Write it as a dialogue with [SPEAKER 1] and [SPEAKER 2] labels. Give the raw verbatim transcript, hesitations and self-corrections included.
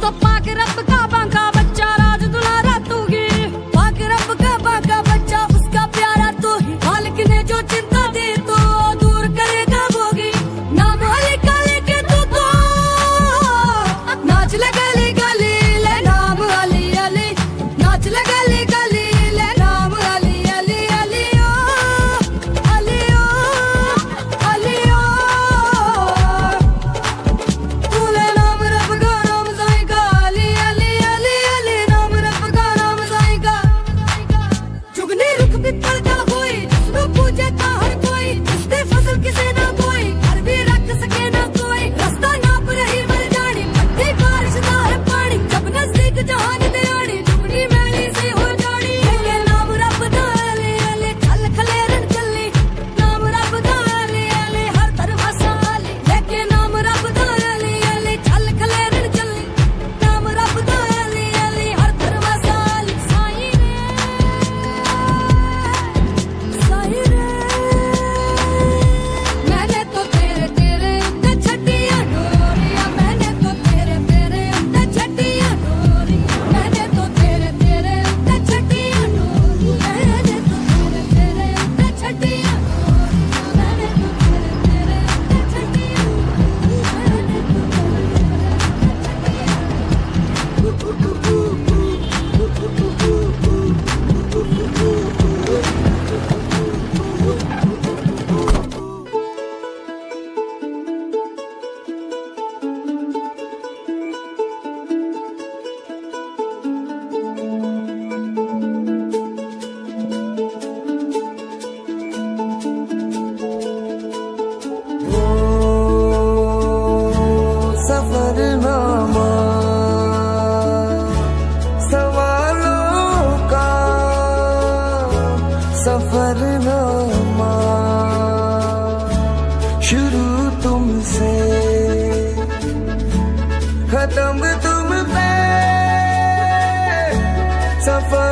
[SPEAKER 1] तो पाक रब का बांका बच्चा, राज दुलारा तू ही। पाक रब का बांका बच्चा, उसका प्यारा तू ही। मालिक ने जो चिंता दी तो दूर करेगा वोगी। नाम अली का लेके तू तो नाच ले गली गली, ले नाम अली अली। नाच ले गली गली, ले नाम अली अली अली ओ अली ओ अली ओ। तू ले नाम रब का नाम साईं का, अली अली अली अली। नाम रब का नाम साईं का। जुगनी रुख पिपल का होई, जिसको पूजे का हर कोई। जिसने फसल किसे ना बोई, घर भी रख सके ना कोई। रास्ता नाप रही मर जानी, पत्ती बारिश दा है पानी। जब नजदीक जहान दे आनी, जुगनी मैली से हो जानी। ये नाम रब दा अली अली, खल खलेरन चली। नाम रब दा अली अली, हर तरफ साली। लेके नाम रब दा अली अली, खल खलेरन चली। नाम रब दा अली अली, हर तरफ साली। साईं रे साईं रे, मैंने तो तेरे तेरे उत्ते छड्डियां डोरियां। मैंने तो तेरे तेरे उत्ते छड्डियां डोरियां। मैंने तो तेरे तेरे उत्ते छड्डियां डोरियां। मैंने तो तेरे तेरे उत्ते छड्डियां डोरियां। मैंने तो तेरे तेरे उत्ते छड्डियां
[SPEAKER 2] सफरनामा सवालों का, सफरनामा शुरू तुमसे खत्म तुम पे। सफर